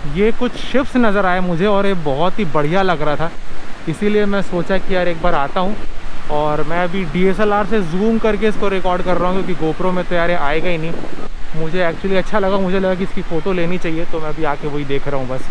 ये कुछ शिप्स नज़र आए मुझे और ये बहुत ही बढ़िया लग रहा था, इसीलिए मैं सोचा कि यार एक बार आता हूँ। और मैं अभी DSLR से जूम करके इसको रिकॉर्ड कर रहा हूँ, क्योंकि गोप्रो में तो यार आएगा ही नहीं। मुझे एक्चुअली अच्छा लगा, मुझे लगा कि इसकी फ़ोटो लेनी चाहिए, तो मैं अभी आके वही देख रहा हूँ बस।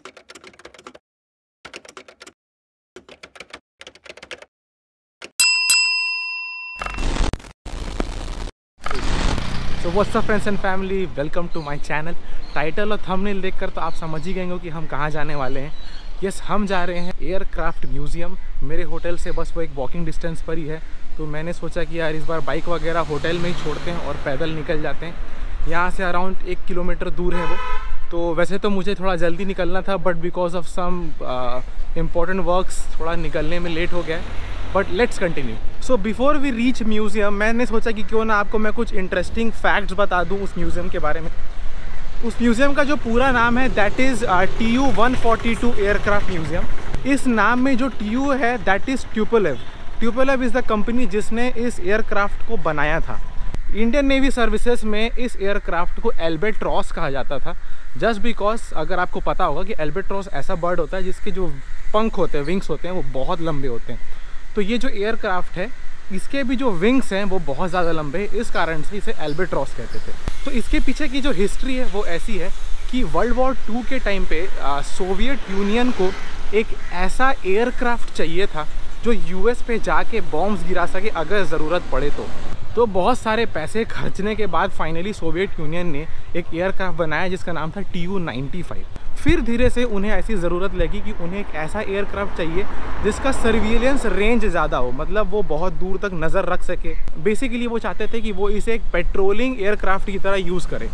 तो what's up friends and family, welcome to my channel. Title और थंबनेल देखकर तो आप समझ ही गए हो कि हम कहाँ जाने वाले हैं। यस, हम जा रहे हैं एयरक्राफ्ट म्यूज़ियम। मेरे होटल से बस वो एक वॉकिंग डिस्टेंस पर ही है, तो मैंने सोचा कि यार इस बार बाइक वगैरह होटल में ही छोड़ते हैं और पैदल निकल जाते हैं। यहाँ से अराउंड 1 किलोमीटर दूर है वो। तो वैसे तो मुझे थोड़ा जल्दी निकलना था, but because of some important works थोड़ा निकलने में लेट हो गया है। But let's continue. So before we reach museum, मैंने सोचा कि क्यों ना आपको मैं कुछ इंटरेस्टिंग फैक्ट्स बता दूं उस म्यूज़ियम के बारे में। उस म्यूज़ियम का जो पूरा नाम है that is TU-142 aircraft museum. इस नाम में जो TU है that is Tupolev. Tupolev is the company जिसने इस एयरक्राफ्ट को बनाया था। इंडियन नेवी सर्विसेज में इस एयरक्राफ्ट को एल्बेट्रॉस कहा जाता था, जस्ट बिकॉज अगर आपको पता होगा कि एल्बेट्रॉस ऐसा बर्ड होता है जिसके जो पंख होते हैं, विंग्स होते हैं, वो बहुत लंबे होते हैं। तो ये जो एयरक्राफ्ट है इसके भी जो विंग्स हैं वो बहुत ज़्यादा लंबे हैं, इस कारण से इसे एल्बेट्रॉस कहते थे। तो इसके पीछे की जो हिस्ट्री है वो ऐसी है कि वर्ल्ड वॉर 2 के टाइम पे सोवियत यूनियन को एक ऐसा एयरक्राफ्ट चाहिए था जो US पे जाके बॉम्ब्स गिरा सके अगर ज़रूरत पड़े तो बहुत सारे पैसे खर्चने के बाद फाइनली सोवियत यूनियन ने एक एयरक्राफ्ट बनाया जिसका नाम था TU-95। फिर धीरे से उन्हें ऐसी ज़रूरत लगी कि उन्हें एक ऐसा एयरक्राफ्ट चाहिए जिसका सर्विलेंस रेंज ज़्यादा हो, मतलब वो बहुत दूर तक नज़र रख सके। बेसिकली वो चाहते थे कि वो इसे एक पेट्रोलिंग एयरक्राफ्ट की तरह यूज़ करे।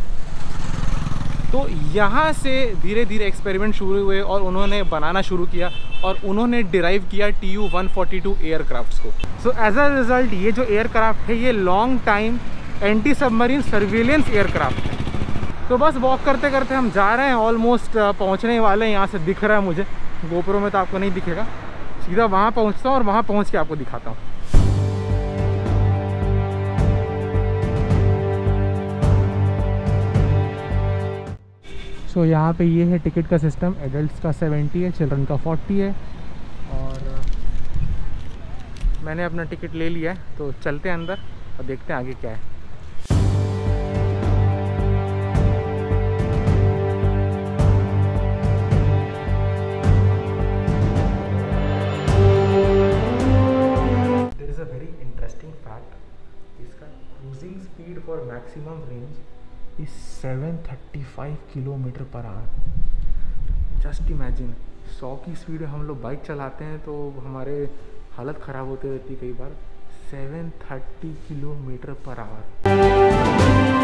तो यहाँ से धीरे धीरे एक्सपेरिमेंट शुरू हुए और उन्होंने बनाना शुरू किया और उन्होंने डिराइव किया TU-142 एयरक्राफ्ट्स को। सो एज अ रिज़ल्ट ये जो एयरक्राफ्ट है ये long time anti submarine surveillance aircraft है। तो बस वॉक करते करते हम जा रहे हैं, ऑलमोस्ट पहुंचने वाले हैं। यहाँ से दिख रहा है मुझे, गोप्रो में तो आपको नहीं दिखेगा। सीधा वहाँ पहुँचता हूँ और वहाँ पहुँच के आपको दिखाता हूँ। सो यहाँ पे ये है टिकट का सिस्टम। एडल्ट्स का 70 है, चिल्ड्रन का 40 है। और मैंने अपना टिकट ले लिया है, तो चलते हैं अंदर और देखते हैं आगे क्या है। इसका cruising speed for maximum range is 735 kilometre per hour. Just imagine, 100 की स्पीड में हम लोग बाइक चलाते हैं तो हमारे हालत ख़राब होती रहती कई बार। 730 kilometre per hour.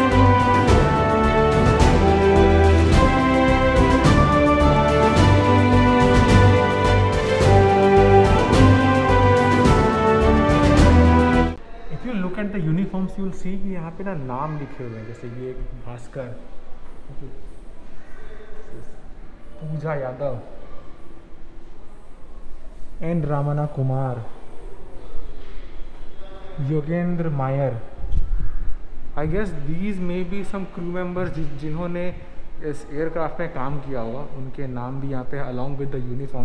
Look at the uniforms, you will see कि यहाँ पे ना नाम लिखे हुए हैं, जैसे ये भास्कर, पूजा यादव, एन रामना कुमार, योगेंद्र मायर। I guess these may be some crew members जिन्होंने इस एयरक्राफ्ट में काम किया होगा, उनके नाम भी यहाँ पे अलॉन्ग विद द यूनिफॉर्म।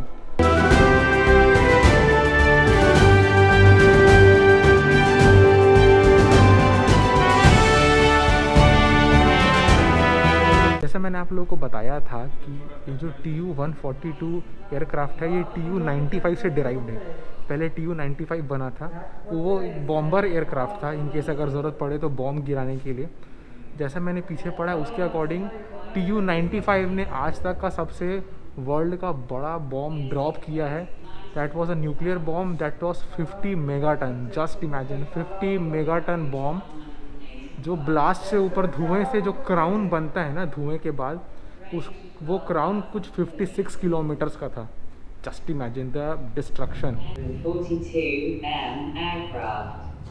जैसा मैंने आप लोगों को बताया था कि ये जो TU-142 एयरक्राफ्ट है ये TU-95 से डिराइव्ड है। पहले TU-95 बना था, वो बॉम्बर एयरक्राफ्ट था, इनकेस अगर ज़रूरत पड़े तो बॉम्ब गिराने के लिए। जैसा मैंने पीछे पढ़ा उसके अकॉर्डिंग TU-95 ने आज तक का सबसे वर्ल्ड का बड़ा बॉम्ब ड्रॉप किया है। That was a nuclear bomb that was 50 megaton. Just imagine, 50 megaton bomb जो ब्लास्ट से ऊपर धुएं से जो क्राउन बनता है ना, धुएं के बाद वो क्राउन कुछ 56 किलोमीटर्स का था। Just imagine the destruction. 42M aircraft.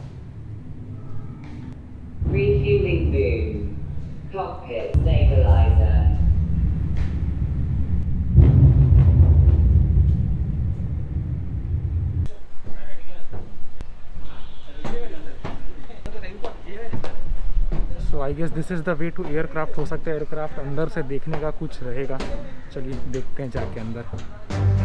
Refueling boom. Cockpit stabilizer. I guess this is the way to aircraft. हो सकता है एयरक्राफ्ट अंदर से देखने का कुछ रहेगा। चलिए देखते हैं जाके अंदर।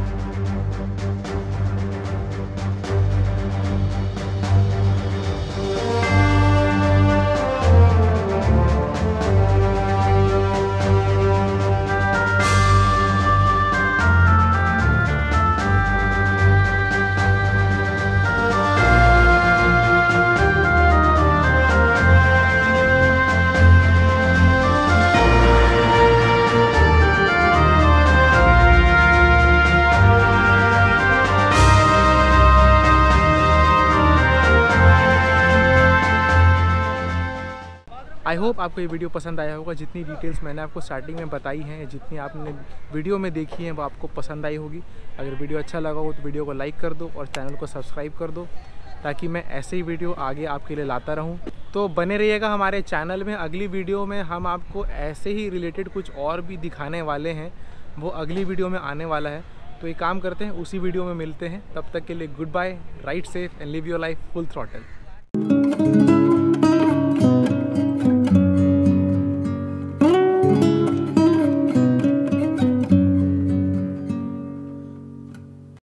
आई होप आपको ये वीडियो पसंद आया होगा। जितनी डिटेल्स मैंने आपको स्टार्टिंग में बताई हैं, जितनी आपने वीडियो में देखी हैं, वो आपको पसंद आई होगी। अगर वीडियो अच्छा लगा हो तो वीडियो को लाइक कर दो और चैनल को सब्सक्राइब कर दो, ताकि मैं ऐसे ही वीडियो आगे आपके लिए लाता रहूं। तो बने रहिएगा हमारे चैनल में। अगली वीडियो में हम आपको ऐसे ही रिलेटेड कुछ और भी दिखाने वाले हैं, वो अगली वीडियो में आने वाला है। तो एक काम करते हैं, उसी वीडियो में मिलते हैं। तब तक के लिए good bye, ride safe and live your life full throttle.